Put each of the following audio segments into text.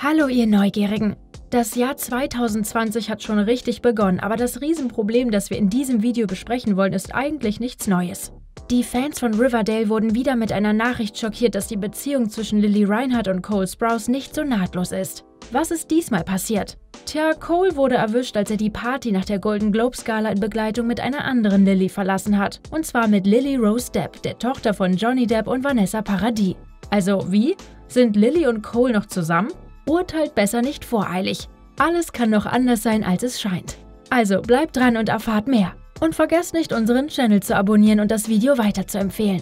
Hallo ihr Neugierigen! Das Jahr 2020 hat schon richtig begonnen, aber das Riesenproblem, das wir in diesem Video besprechen wollen, ist eigentlich nichts Neues. Die Fans von Riverdale wurden wieder mit einer Nachricht schockiert, dass die Beziehung zwischen Lili Reinhart und Cole Sprouse nicht so nahtlos ist. Was ist diesmal passiert? Tja, Cole wurde erwischt, als er die Party nach der Golden Globes Gala in Begleitung mit einer anderen Lily verlassen hat. Und zwar mit Lily Rose Depp, der Tochter von Johnny Depp und Vanessa Paradis. Also wie? Sind Lily und Cole noch zusammen? Urteilt besser nicht voreilig. Alles kann noch anders sein, als es scheint. Also bleibt dran und erfahrt mehr. Und vergesst nicht, unseren Channel zu abonnieren und das Video weiterzuempfehlen.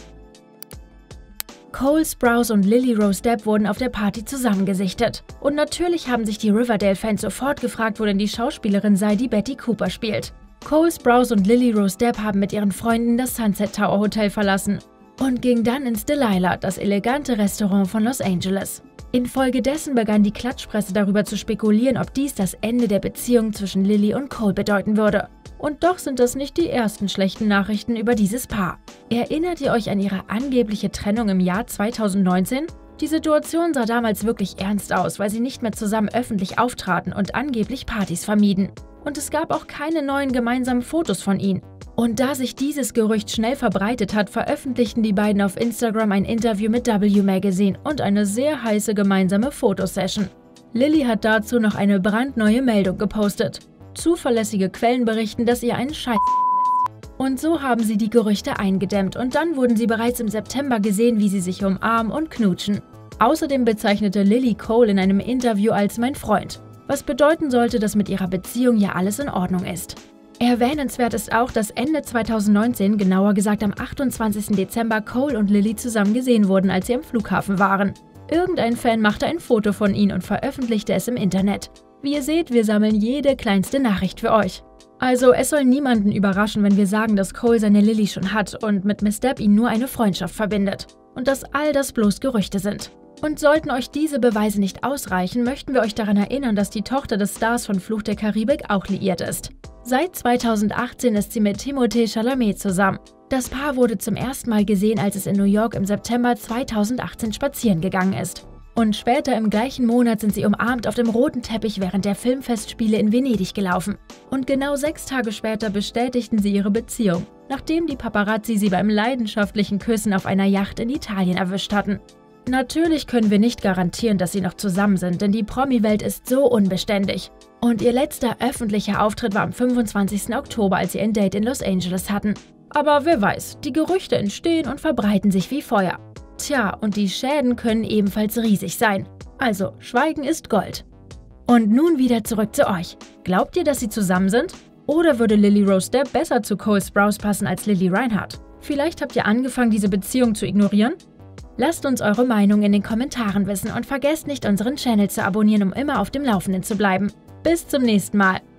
Cole Sprouse und Lily Rose Depp wurden auf der Party zusammengesichtet. Und natürlich haben sich die Riverdale-Fans sofort gefragt, wo denn die Schauspielerin sei, die Betty Cooper spielt. Cole Sprouse und Lily Rose Depp haben mit ihren Freunden das Sunset Tower Hotel verlassen und gingen dann ins Delilah, das elegante Restaurant von Los Angeles. Infolgedessen begann die Klatschpresse darüber zu spekulieren, ob dies das Ende der Beziehung zwischen Lily und Cole bedeuten würde. Und doch sind das nicht die ersten schlechten Nachrichten über dieses Paar. Erinnert ihr euch an ihre angebliche Trennung im Jahr 2019? Die Situation sah damals wirklich ernst aus, weil sie nicht mehr zusammen öffentlich auftraten und angeblich Partys vermieden. Und es gab auch keine neuen gemeinsamen Fotos von ihnen. Und da sich dieses Gerücht schnell verbreitet hat, veröffentlichten die beiden auf Instagram ein Interview mit W Magazine und eine sehr heiße gemeinsame Fotosession. Lily hat dazu noch eine brandneue Meldung gepostet. Zuverlässige Quellen berichten, dass ihr einen Scheiß ist. Und so haben sie die Gerüchte eingedämmt und dann wurden sie bereits im September gesehen, wie sie sich umarmen und knutschen. Außerdem bezeichnete Lily Cole in einem Interview als mein Freund, was bedeuten sollte, dass mit ihrer Beziehung ja alles in Ordnung ist. Erwähnenswert ist auch, dass Ende 2019, genauer gesagt am 28. Dezember, Cole und Lily zusammen gesehen wurden, als sie am Flughafen waren. Irgendein Fan machte ein Foto von ihnen und veröffentlichte es im Internet. Wie ihr seht, wir sammeln jede kleinste Nachricht für euch. Also, es soll niemanden überraschen, wenn wir sagen, dass Cole seine Lily schon hat und mit Miss Depp ihn nur eine Freundschaft verbindet. Und dass all das bloß Gerüchte sind. Und sollten euch diese Beweise nicht ausreichen, möchten wir euch daran erinnern, dass die Tochter des Stars von Fluch der Karibik auch liiert ist. Seit 2018 ist sie mit Timothée Chalamet zusammen. Das Paar wurde zum ersten Mal gesehen, als es in New York im September 2018 spazieren gegangen ist. Und später im gleichen Monat sind sie umarmt auf dem roten Teppich während der Filmfestspiele in Venedig gelaufen. Und genau 6 Tage später bestätigten sie ihre Beziehung, nachdem die Paparazzi sie beim leidenschaftlichen Küssen auf einer Yacht in Italien erwischt hatten. Natürlich können wir nicht garantieren, dass sie noch zusammen sind, denn die Promi-Welt ist so unbeständig. Und ihr letzter öffentlicher Auftritt war am 25. Oktober, als sie ein Date in Los Angeles hatten. Aber wer weiß, die Gerüchte entstehen und verbreiten sich wie Feuer. Tja, und die Schäden können ebenfalls riesig sein. Also, Schweigen ist Gold. Und nun wieder zurück zu euch. Glaubt ihr, dass sie zusammen sind? Oder würde Lily Rose Depp besser zu Cole Sprouse passen als Lily Reinhart? Vielleicht habt ihr angefangen, diese Beziehung zu ignorieren? Lasst uns eure Meinung in den Kommentaren wissen und vergesst nicht, unseren Channel zu abonnieren, um immer auf dem Laufenden zu bleiben. Bis zum nächsten Mal.